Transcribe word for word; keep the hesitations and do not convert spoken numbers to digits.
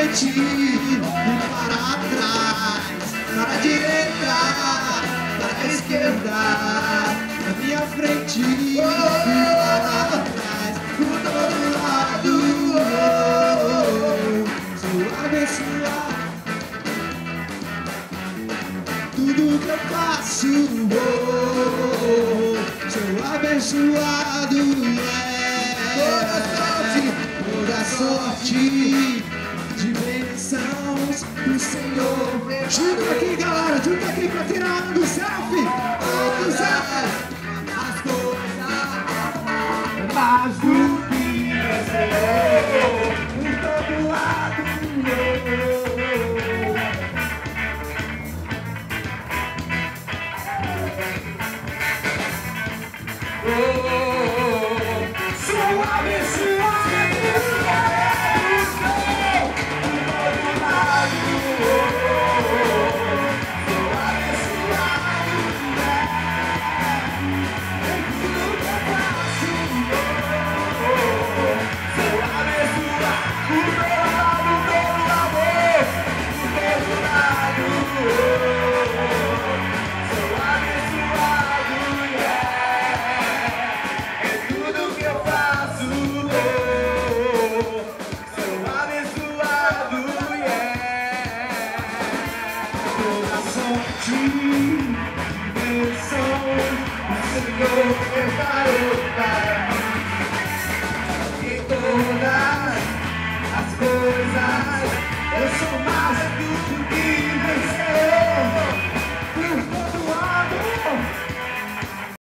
frente e para trás, para a direita, para a esquerda, na minha frente e para trás, por todo lado. Oh, sou abençoado, tudo que eu faço, oh, sou abençoado, é. Toda sorte de bênçãos do Senhor. Junta aqui, galera, junta aqui pra tirar um do selfie. Um do selfie. As coisas mais do que é por todo lado. Oh, oh, oh. Sou abençoado. Senhor, preparo para